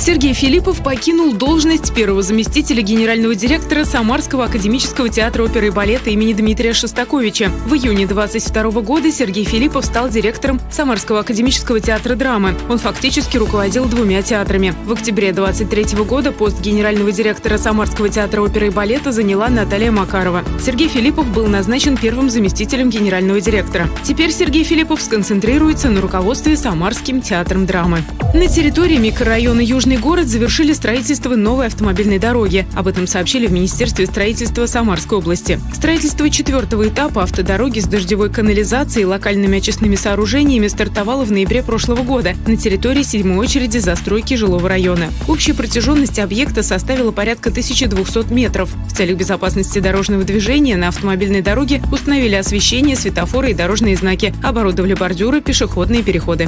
Сергей Филиппов покинул должность первого заместителя генерального директора Самарского академического театра оперы и балета имени Дмитрия Шостаковича. В июне 2022 года Сергей Филиппов стал директором Самарского академического театра драмы. Он фактически руководил 2 театрами. В октябре 2023 года пост генерального директора Самарского театра оперы и балета заняла Наталья Макарова. Сергей Филиппов был назначен первым заместителем генерального директора. Теперь Сергей Филиппов сконцентрируется на руководстве Самарским театром драмы. На территории микрорайона Южный город завершили строительство новой автомобильной дороги. Об этом сообщили в Министерстве строительства Самарской области. Строительство 4-го этапа автодороги с дождевой канализацией и локальными очистными сооружениями стартовало в ноябре прошлого года на территории 7-й очереди застройки жилого района. Общая протяженность объекта составила порядка 1200 метров. В целях безопасности дорожного движения на автомобильной дороге установили освещение, светофоры и дорожные знаки, оборудовали бордюры, пешеходные переходы.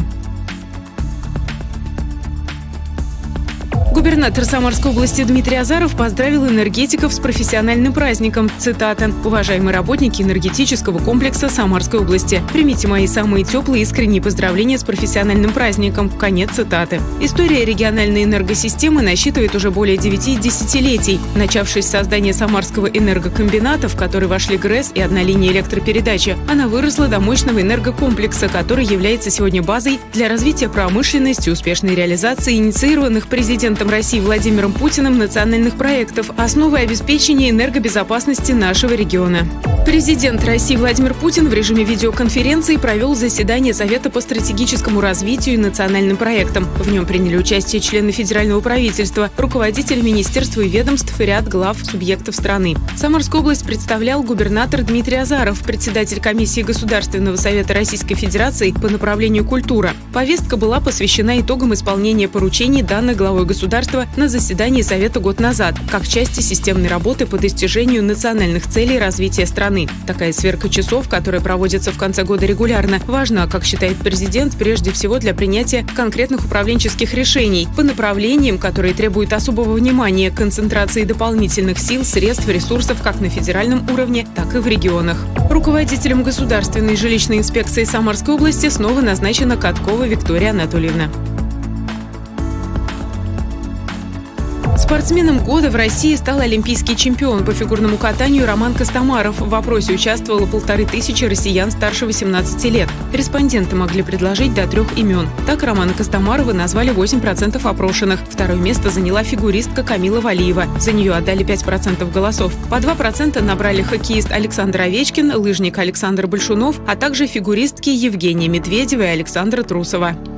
Губернатор Самарской области Дмитрий Азаров поздравил энергетиков с профессиональным праздником. Цитата: «Уважаемые работники энергетического комплекса Самарской области, примите мои самые теплые и искренние поздравления с профессиональным праздником». Конец цитаты. История региональной энергосистемы насчитывает уже более 9 десятилетий. Начавшись с создания Самарского энергокомбината, в который вошли ГРЭС и одна линия электропередачи, она выросла до мощного энергокомплекса, который является сегодня базой для развития промышленности, успешной реализации инициированных президентом России Владимиром Путиным национальных проектов, основой обеспечения энергобезопасности нашего региона. Президент России Владимир Путин в режиме видеоконференции провел заседание Совета по стратегическому развитию и национальным проектам. В нем приняли участие члены федерального правительства, руководители министерств и ведомств и ряд глав субъектов страны. Самарскую область представлял губернатор Дмитрий Азаров, председатель комиссии Государственного совета Российской Федерации по направлению культура. Повестка была посвящена итогам исполнения поручений, данных главой государства на заседании Совета год назад, как части системной работы по достижению национальных целей развития страны. Такая сверка часов, которая проводится в конце года регулярно, важна, как считает президент, прежде всего для принятия конкретных управленческих решений по направлениям, которые требуют особого внимания, концентрации дополнительных сил, средств, ресурсов как на федеральном уровне, так и в регионах. Руководителем Государственной жилищной инспекции Самарской области снова назначена Каткова Виктория Анатольевна. Спортсменом года в России стал олимпийский чемпион по фигурному катанию Роман Костомаров. В опросе участвовало 1500 россиян старше 18 лет. Респонденты могли предложить до 3 имен. Так Романа Костомарова назвали 8% опрошенных. Второе место заняла фигуристка Камила Валиева. За нее отдали 5% голосов. По 2% набрали хоккеист Александр Овечкин, лыжник Александр Большунов, а также фигуристки Евгения Медведева и Александра Трусова.